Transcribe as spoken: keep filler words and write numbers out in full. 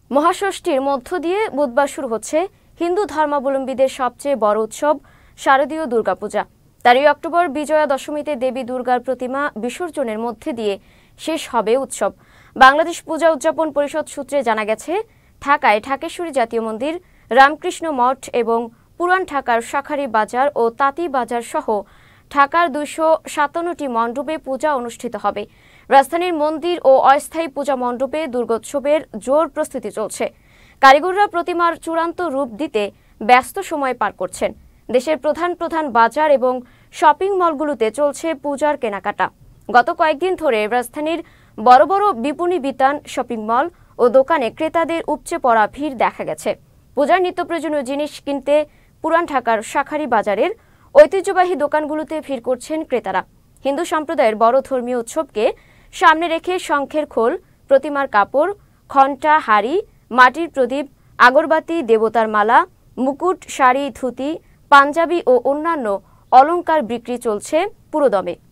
মহাষষ্ঠীর মধ্য দিয়ে বুধবার শুরু হচ্ছে হিন্দু ধর্মাবলম্বীদের সবচেয়ে বড় উৎসব শারদীয় দুর্গাপূজা। তেরোই অক্টোবর বিজয়া দশমীতে দেবী দুর্গার প্রতিমা বিসর্জনের মধ্যে দিয়ে শেষ হবে উৎসব। বাংলাদেশ পূজা উদযাপন পরিষদ সূত্রে জানা গেছে, ঢাকায় ঢাকেশ্বরী জাতীয় মন্দির, রামকৃষ্ণ মঠ এবং পুরান ঢাকার শাঁখারী বাজার ও তাঁতি বাজার সহ ঢাকার দুইশো সাতান্নটি মণ্ডপে পূজা অনুষ্ঠিত হবে। রাজধানীর মন্দির ও অস্থায়ী পূজা মণ্ডপে দুর্গোৎসবের জোর প্রস্তুতি চলছে। কারিগররা প্রতিমার চূড়ান্ত রূপ দিতে ব্যস্ত সময় পার করছেন। দেশের প্রধান প্রধান বাজার এবং শপিং মলগুলোতে চলছে পূজার কেনাকাটা। গত কয়েকদিন ধরে রাজধানীর বড় বড় বিপণী বিতান, শপিং মল ও দোকানে ক্রেতাদের উপচে পড়া ভিড় দেখা গেছে। পূজার নিত্য প্রয়োজনীয় জিনিস কিনতে পুরান ঢাকার শাঁখারী বাজারের ঐতিহ্যবাহী দোকানগুলোতে ভিড় করছেন ক্রেতারা। হিন্দু সম্প্রদায়ের বড় ধর্মীয় উৎসবকে সামনে রেখে শঙ্খের খোল, প্রতিমার কাপড়, ঘণ্টা, হাড়ি, মাটির প্রদীপ, আগরবাতি, দেবতার মালা, মুকুট, শাড়ি, ধুতি, পাঞ্জাবি ও অন্যান্য অলংকার বিক্রি চলছে পুরোদমে।